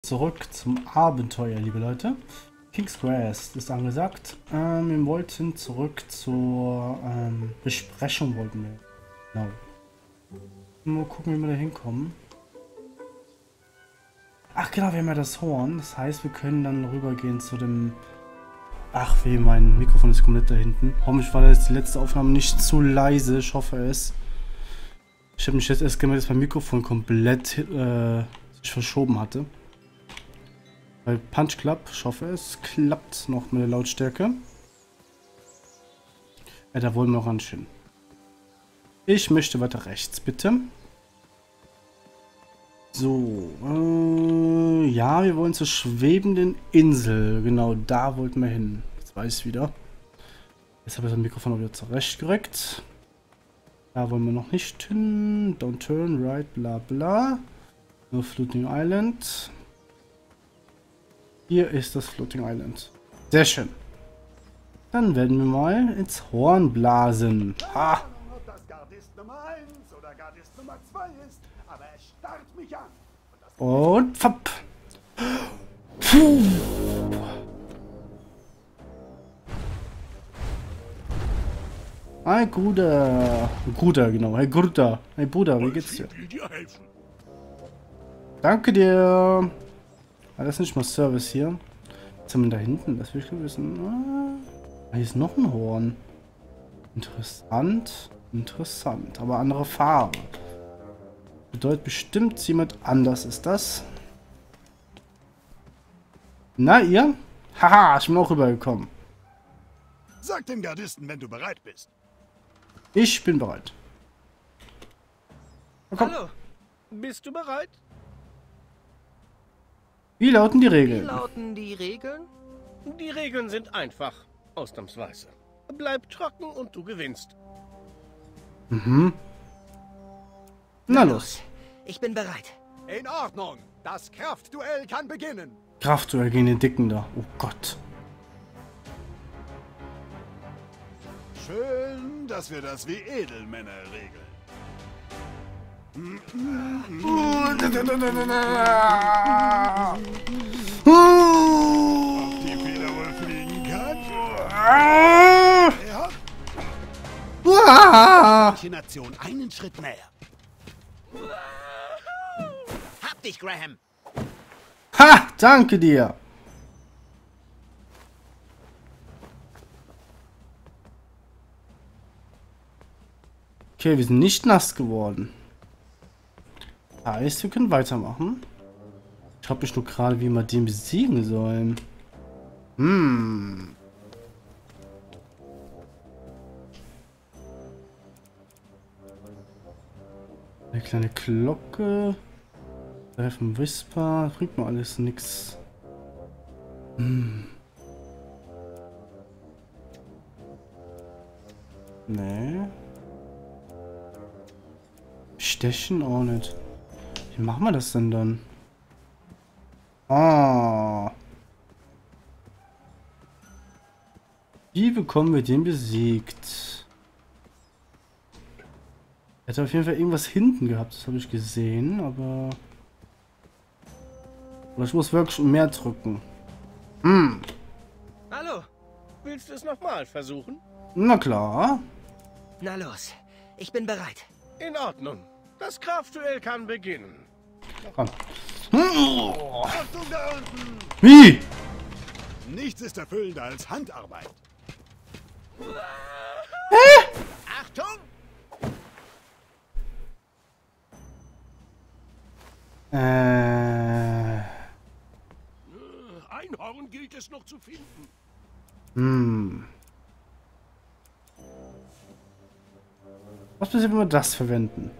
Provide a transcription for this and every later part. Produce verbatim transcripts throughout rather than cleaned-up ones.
zurück zum Abenteuer, liebe Leute. King's Quest ist angesagt. Ähm, wir wollten zurück zur ähm, Besprechung, wollten wir. Genau. Mal gucken, wie wir da hinkommen. Ach genau, wir haben ja das Horn. Das heißt, wir können dann rübergehen zu dem... Ach weh, mein Mikrofon ist komplett da hinten. Hoffentlich war das die letzte Aufnahme nicht zu leise. Ich hoffe es. Ich habe mich jetzt erst gemerkt, dass mein Mikrofon komplett äh, sich verschoben hatte. Bei Punch Club, ich hoffe es klappt noch mit der Lautstärke. Ja, da wollen wir noch ganz schön. Ich möchte weiter rechts, bitte. So, äh, ja, wir wollen zur schwebenden Insel. Genau, da wollten wir hin. Jetzt weiß ich wieder. Jetzt habe ich das Mikrofon auch wieder zurechtgerückt. Da wollen wir noch nicht hin. Don't turn right, bla bla. No Floating Island. Hier ist das Floating Island. Sehr schön. Dann werden wir mal ins Horn blasen. Ha! Ob das Gardist Nummer eins oder Gardist Nummer zwei ist, aber es starrt mich an. Und fapp. Puh. Hi Bruder. Bruder, genau. Hey Bruder. Hey Bruder, wie geht's dir? Danke dir. Ah, das ist nicht mal Service hier. Was haben wir da hinten? Das will ich wissen. Ah, hier ist noch ein Horn. Interessant. Interessant. Aber andere Farbe. Bedeutet bestimmt jemand anders ist das. Na, ihr? Haha, ich bin auch rübergekommen. Sag dem Gardisten, wenn du bereit bist. Ich bin bereit. Na, komm. Hallo, bist du bereit? Wie lauten die Wie Regeln? lauten die Regeln? Die Regeln sind einfach, ausnahmsweise. Bleib trocken und du gewinnst. Mhm. Na los. Ich bin bereit. In Ordnung. Das Kraftduell kann beginnen. Kraftduell gegen den Dicken da. Oh Gott. Schön, dass wir das wie Edelmänner regeln. Ob die Feder wohl fliegen kann? Ja. Nation einen Schritt näher. Hab dich, Graham. Ha! Danke dir. Okay, wir sind nicht nass geworden. Heißt, wir können weitermachen. Ich habe mich nur gerade, wie wir den besiegen sollen. Hm. Eine kleine Glocke. Treffen Whisper. Bringt mir alles nix. Hm. Nee. Stechen auch nicht. Wie machen wir das denn dann? Ah. Wie bekommen wir den besiegt? Er hat auf jeden Fall irgendwas hinten gehabt, das habe ich gesehen, aber... aber ich muss wirklich mehr drücken. Hm. Hallo, willst du es nochmal versuchen? Na klar. Na los, ich bin bereit. In Ordnung. Das Kraftduell kann beginnen. Komm. Achtung da unten! Wie? Nichts ist erfüllender als Handarbeit. Achtung! Äh. Einhorn gilt es noch zu finden. Hm. Was passiert, wenn wir das verwenden?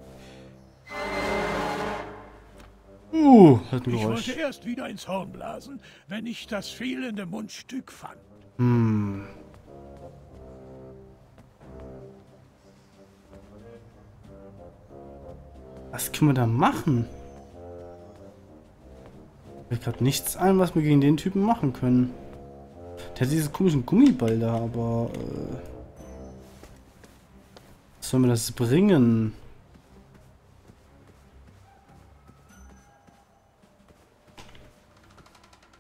Uh, hat ein Ich Geräusch. wollte erst wieder ins Horn blasen, wenn ich das fehlende Mundstück fand. Hm. Was können wir da machen? Mir fällt gerade nichts ein, was wir gegen den Typen machen können. Der hat diesen komischen Gummiball da, aber... Äh, was soll mir das bringen?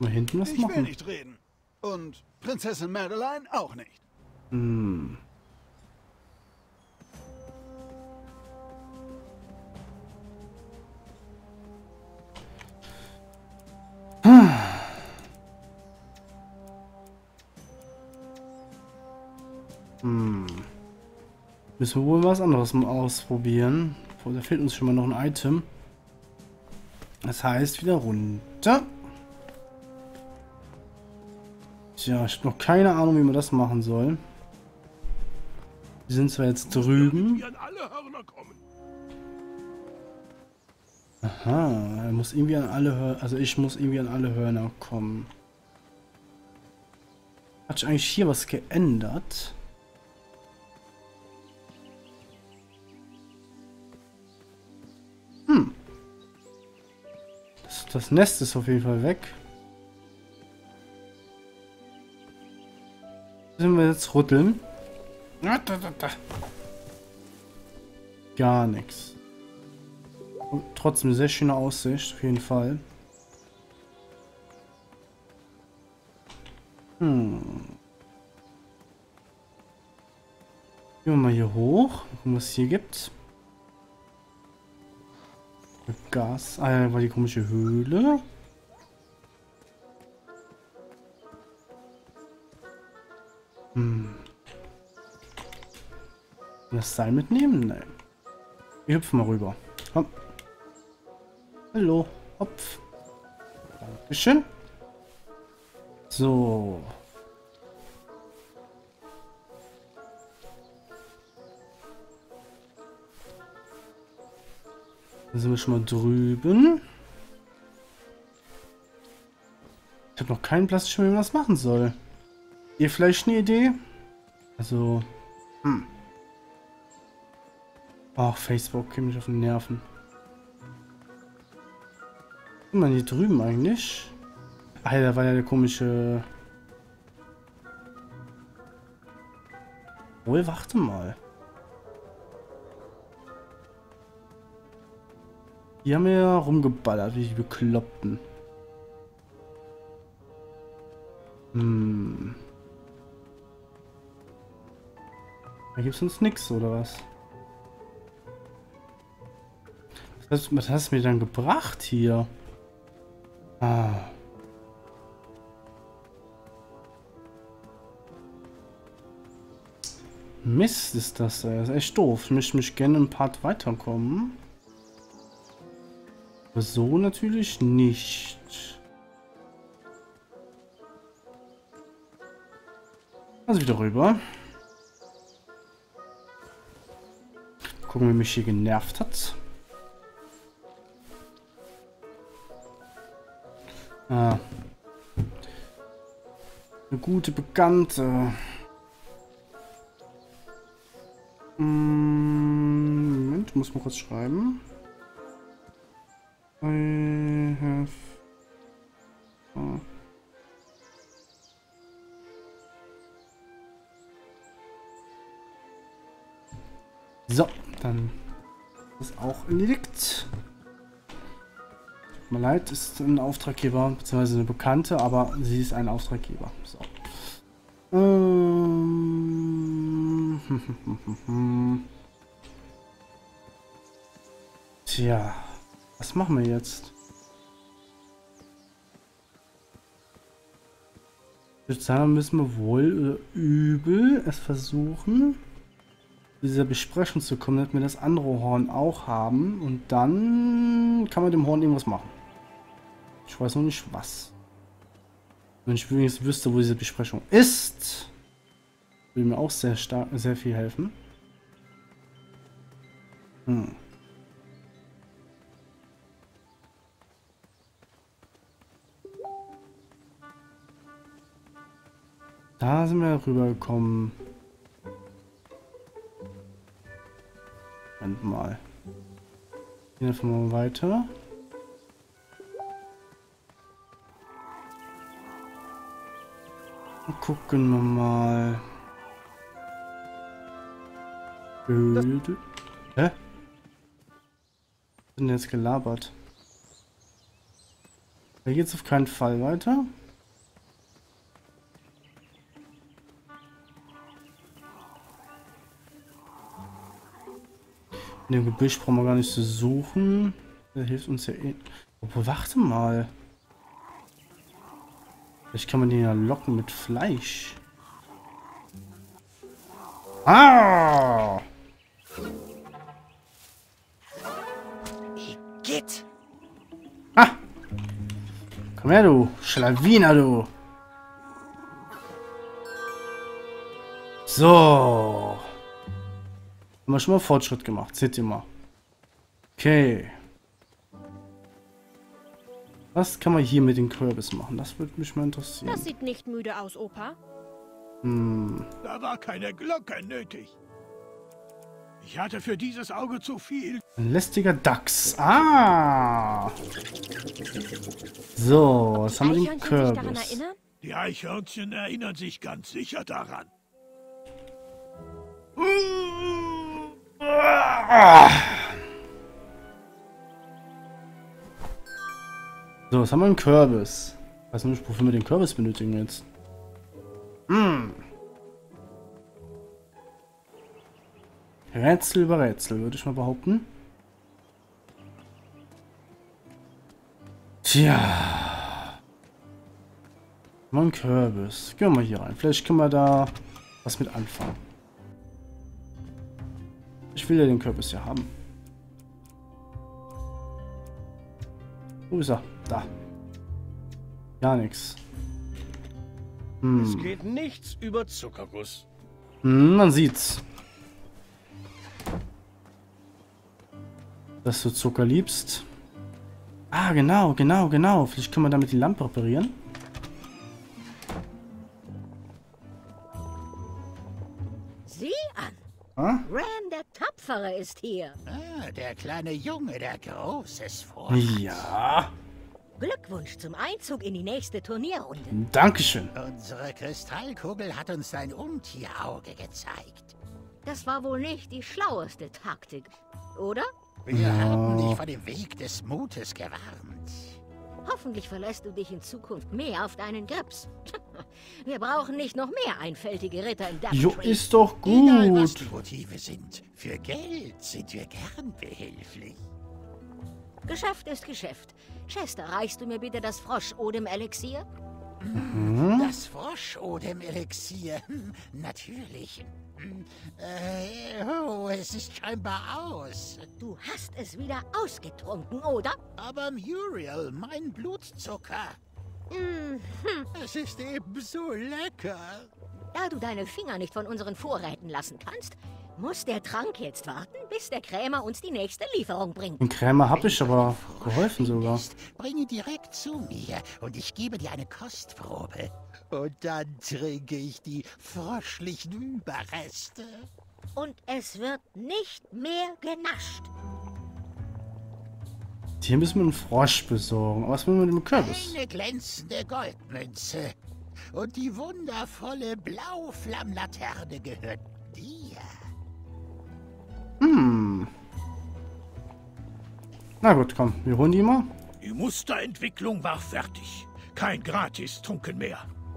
Mal hinten was Ich will machen. nicht reden. Und Prinzessin Madeline auch nicht. Hm. Hm. Müssen wir wohl was anderes mal ausprobieren. Da fehlt uns schon mal noch ein Item. Das heißt wieder runter. Tja, ich habe noch keine Ahnung, wie man das machen soll. Wir sind zwar jetzt drüben. Die an alle Hörner kommen. Aha, er muss irgendwie an alle Hörner, also ich muss irgendwie an alle Hörner kommen. Hat sich eigentlich hier was geändert? Hm. Das, das Nest ist auf jeden Fall weg. Müssen wir jetzt rütteln? Gar nichts. Und trotzdem eine sehr schöne Aussicht, auf jeden Fall. Hm. Gehen wir mal hier hoch. Gucken, was es hier gibt. Gas. Ah, ja, war die komische Höhle. Hm. Das Seil mitnehmen? Nein. Wir hüpfen mal rüber. Komm. Hallo. Hopf. Dankeschön. So. Da sind wir schon mal drüben. Ich habe noch keinen Platz, wie man das machen soll. Ihr vielleicht eine Idee? Also. Hm. Ach, Facebook geht mich auf den Nerven. Was ist man hier drüben eigentlich? Ah, da war ja der komische. Wohl, warte mal. Die haben ja rumgeballert, wie die Bekloppten. Hm. Da gibt's uns nichts, oder was? Was, was hast du mir dann gebracht hier? Ah. Mist ist das, ey. Das ist echt doof. Ich möchte mich gerne ein Part weiterkommen. Aber so natürlich nicht. Also wieder rüber. Gucken, wie mich hier genervt hat. Ah. Eine gute Bekannte. Moment, ich muss mal kurz schreiben. I have... Oh. So, dann ist auch erledigt. Tut mir leid, ist ein Auftraggeber, beziehungsweise eine Bekannte, aber sie ist ein Auftraggeber. So. Ähm. Tja, was machen wir jetzt? Ich würde sagen, müssen wir wohl äh, übel es versuchen, zu dieser Besprechung zu kommen, damit wir das andere Horn auch haben. Und dann kann man dem Horn irgendwas machen. Ich weiß noch nicht was. Wenn ich übrigens wüsste, wo diese Besprechung ist, würde mir auch sehr stark, sehr viel helfen. Hm. Da sind wir rübergekommen. Moment mal. Gehen einfach mal weiter. Gucken wir mal. Höhle. Hä? Was ist denn jetzt gelabert? Da geht's auf keinen Fall weiter. In dem Gebüsch brauchen wir gar nicht zu suchen. Der hilft uns ja eh. Obwohl, warte mal. Vielleicht kann man den ja locken mit Fleisch. Ah! Igitt! Ah! Komm her, du Schlawiner, du! So! Haben wir schon mal Fortschritt gemacht, seht ihr mal. Okay. Was kann man hier mit den Kürbis machen? Das würde mich mal interessieren. Das sieht nicht müde aus, Opa. Hm. Da war keine Glocke nötig. Ich hatte für dieses Auge zu viel. Ein lästiger Dachs. Ah! So, was haben wir den Eichhörnchen sich daran Kürbis? erinnern? Die Eichhörnchen erinnern sich ganz sicher daran. So, was haben wir einen Kürbis? Ich weiß nicht, wofür wir den Kürbis benötigen jetzt. Hm. Rätsel über Rätsel, würde ich mal behaupten. Tja. Mal einen Kürbis. Gehen wir mal hier rein. Vielleicht können wir da was mit anfangen. Ich will ja den Kürbis ja haben. Wo ist er? Da. Gar nichts. Hm. Es geht nichts über Zuckerguss. Hm, man sieht's. Dass du Zucker liebst. Ah, genau, genau, genau. Vielleicht können wir damit die Lampe reparieren. Sieh an! Ah? Ram der Tapfere ist hier. Ah, der kleine Junge, der Großes vor. Ja. Glückwunsch zum Einzug in die nächste Turnierrunde. Dankeschön. Unsere Kristallkugel hat uns sein Untierauge gezeigt. Das war wohl nicht die schlaueste Taktik, oder? Wir Ja. haben dich vor dem Weg des Mutes gewarnt. Hoffentlich verlässt du dich in Zukunft mehr auf deinen Grips. Wir brauchen nicht noch mehr einfältige Ritter im Jo, Doubletree. ist doch Egal, was gut. die Motive sind, für Geld sind wir gern behilflich. Geschäft ist Geschäft. Chester, reichst du mir bitte das Frosch-Odem-Elixier? Das Frosch-Odem-Elixier, hm, natürlich. Hm, Äh, oh, es ist scheinbar aus. Du hast es wieder ausgetrunken, oder? Aber Muriel, mein Blutzucker, Mhm. es ist ebenso lecker. Da du deine Finger nicht von unseren Vorräten lassen kannst, muss der Trank jetzt warten, bis der Krämer uns die nächste Lieferung bringt. Den Krämer habe ich aber geholfen sogar. Bring ihn direkt zu mir und ich gebe dir eine Kostprobe. Und dann trinke ich die froschlichen Überreste. Und es wird nicht mehr genascht. Hier müssen wir einen Frosch besorgen. Aber was wollen wir mit dem Kürbis? Eine glänzende Goldmünze. Und die wundervolle Blauflammlaterne gehört dir. Hm. Na gut, komm. Wir holen die mal. Die Musterentwicklung war fertig. Kein Gratis-Trunken mehr.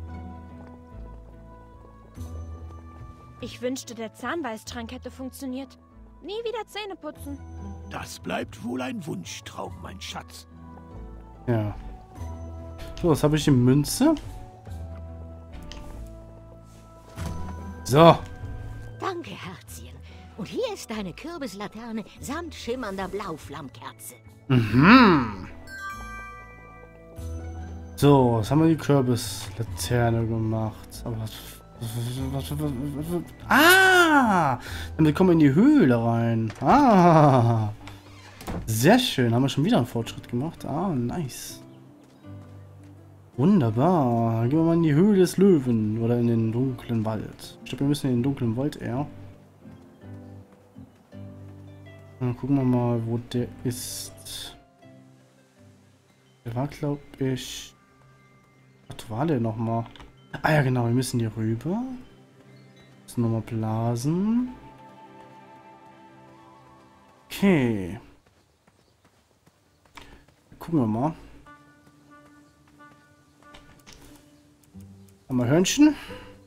Ich wünschte, der Zahnbeißtrank hätte funktioniert. Nie wieder Zähne putzen. Das bleibt wohl ein Wunschtraum, mein Schatz. Ja. So, was habe ich? Die Münze. So. Danke, Herzchen. Und hier ist deine Kürbislaterne samt schimmernder Blauflammkerze. Mhm. So, was haben wir die Kürbislaterne gemacht? Aber was, was, was, was, was, was, ah! Damit kommen wir in die Höhle rein. Ah! Sehr schön. Haben wir schon wieder einen Fortschritt gemacht. Ah, nice. Wunderbar. Dann gehen wir mal in die Höhle des Löwen. Oder in den dunklen Wald. Ich glaube, wir müssen in den dunklen Wald eher. Dann gucken wir mal, wo der ist. Der war, glaube ich... Was war der nochmal? Ah ja, genau. Wir müssen hier rüber. Müssen nochmal blasen. Okay. Gucken wir mal. Nochmal Hörnchen.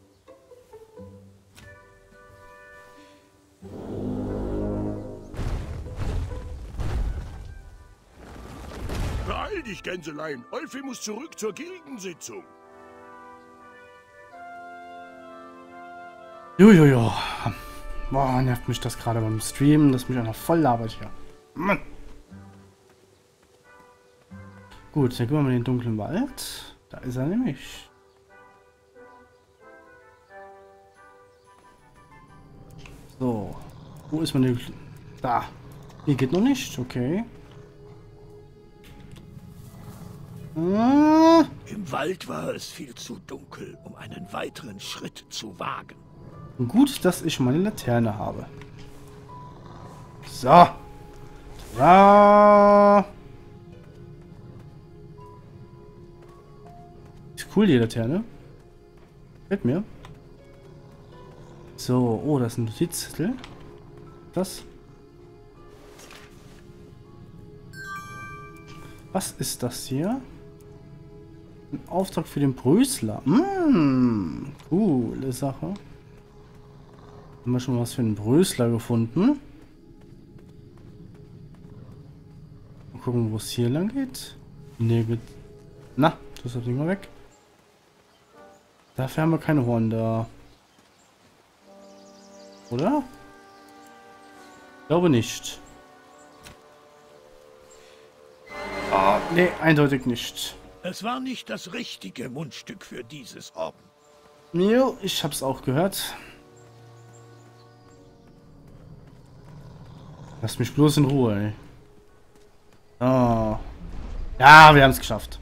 Beeil dich, Gänselein. Olfi muss zurück zur Gildensitzung. Jojojo. Boah, nervt mich das gerade beim Streamen, dass mich einer voll labert hier. Mann. Gut, dann gehen wir mal in den dunklen Wald. Da ist er nämlich. So. Wo ist man denn? Da. Hier geht noch nicht. Okay. Ah. Im Wald war es viel zu dunkel, um einen weiteren Schritt zu wagen. Gut, dass ich meine Laterne habe. So. Da. Ist cool, die Laterne. Gefällt mir. So, oh, das ist ein Notizzettel. Das. Was ist das hier? Ein Auftrag für den Brösler. Mmh, coole Sache. Haben wir schon was für einen Brösler gefunden? Mal gucken, wo es hier lang geht. Nee, gut. Na, das ist Ding mal weg. Dafür haben wir keine Horn da. Oder? Ich glaube nicht. Ah, nee, eindeutig nicht. Es war nicht das richtige Mundstück für dieses Orden. Jo, ich hab's auch gehört. Lass mich bloß in Ruhe, ey. Oh. Ja, wir haben es geschafft.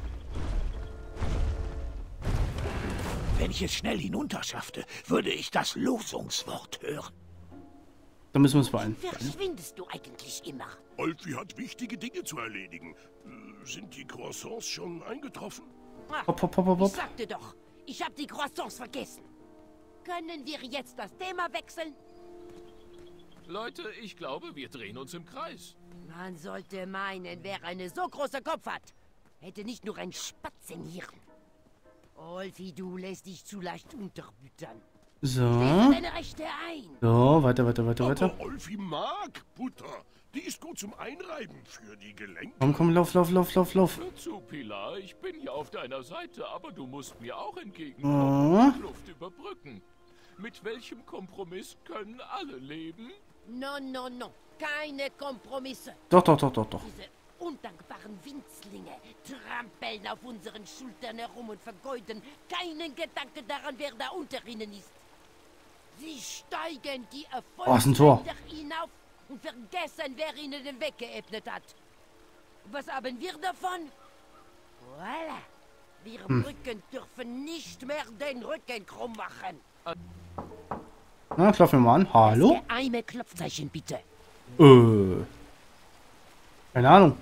Wenn ich es schnell hinunterschaffte, würde ich das Losungswort hören. Da müssen wir uns beeilen. Verschwindest du eigentlich immer? Olfi hat wichtige Dinge zu erledigen. Äh, Sind die Croissants schon eingetroffen? Hopp, hopp, hopp, hopp, Ich hopp. sagte doch, ich habe die Croissants vergessen. Können wir jetzt das Thema wechseln? Leute, ich glaube, wir drehen uns im Kreis. Man sollte meinen, wer einen so großen Kopf hat, hätte nicht nur ein Spatzenhirn. Olfi, du lässt dich zu leicht unterbüttern. So. Stell deine Rechte ein. So, weiter, weiter, weiter, weiter. Aber Olfi mag Butter. Die ist gut zum Einreiben für die Gelenke. Komm, komm, lauf, lauf, lauf, lauf, lauf. Hör zu, Pilar, ich bin ja auf deiner Seite, aber du musst mir auch entgegenkommen Oh. und die Kluft überbrücken. Mit welchem Kompromiss können alle leben? No, no, no. Keine Kompromisse. Doch, doch, doch, doch, doch. Diese undankbaren Winzlinge trampeln auf unseren Schultern herum und vergeuden keinen Gedanken daran, wer da unter ihnen ist. Sie steigen die Oh, ist ein Tor. Erfolgsleiter hinauf und vergessen, wer ihnen den Weg geebnet hat. Was haben wir davon? Voilà. Wir Hm. Brücken dürfen nicht mehr den Rücken krumm machen. Na, klopfen wir mal an. Hallo? Das geheime Klopfzeichen, bitte. Äh. Keine Ahnung.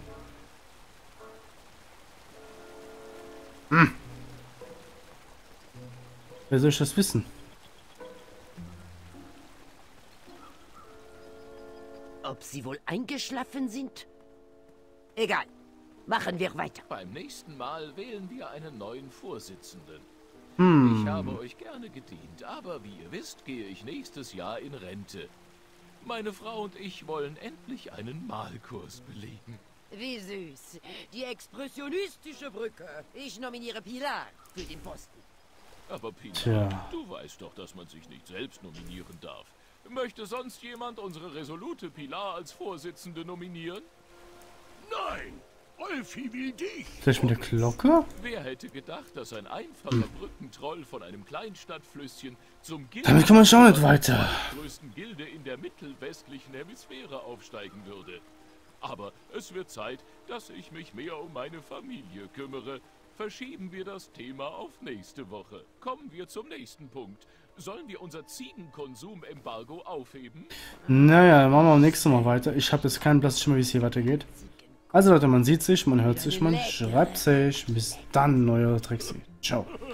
Hm. Wer soll ich das wissen? Ob sie wohl eingeschlafen sind? Egal. Machen wir weiter. Beim nächsten Mal wählen wir einen neuen Vorsitzenden. Hm. Ich habe euch gerne gedient, aber wie ihr wisst, gehe ich nächstes Jahr in Rente. Meine Frau und ich wollen endlich einen Malkurs belegen. Wie süß. Die expressionistische Brücke. Ich nominiere Pilar für den Posten. Aber Pilar, Tja. du weißt doch, dass man sich nicht selbst nominieren darf. Möchte sonst jemand unsere resolute Pilar als Vorsitzende nominieren? Nein, Olfi will dich. Vielleicht mit der Glocke? Wer hätte gedacht, dass ein einfacher Brückentroll von einem Kleinstadtflüsschen zum Gilde Damit kommen wir schon nicht weiter. der größten Gilde in der mittelwestlichen Hemisphäre aufsteigen würde? Aber es wird Zeit, dass ich mich mehr um meine Familie kümmere. Verschieben wir das Thema auf nächste Woche. Kommen wir zum nächsten Punkt. Sollen wir unser Ziegenkonsum-Embargo aufheben? Naja, dann machen wir am nächsten Mal weiter. Ich habe jetzt keinen Blass mehr, wie es hier weitergeht. Also Leute, man sieht sich, man hört sich, man schreibt sich. Bis dann, euer Trixie. Ciao.